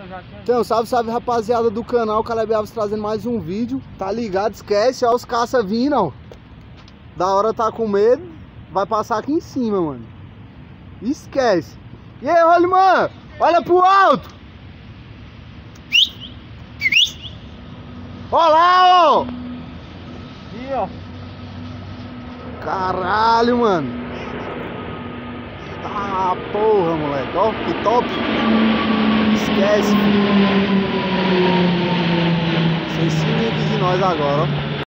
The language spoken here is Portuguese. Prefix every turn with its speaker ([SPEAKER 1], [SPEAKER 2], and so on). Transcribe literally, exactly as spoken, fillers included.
[SPEAKER 1] já tinha...
[SPEAKER 2] Então, salve, salve rapaziada do canal, Caleb Alves trazendo mais um vídeo. Tá ligado? Esquece, ó os caça vindo, ó. Da hora tá com medo, vai passar aqui em cima, mano. Esquece. E aí, Rolimã? Olha pro alto. Olha lá, ó.
[SPEAKER 1] Aqui, ó.
[SPEAKER 2] Caralho, mano. Ah, porra, moleque. Ó, que top. Esquece. Vocês se ligam de nós agora, ó.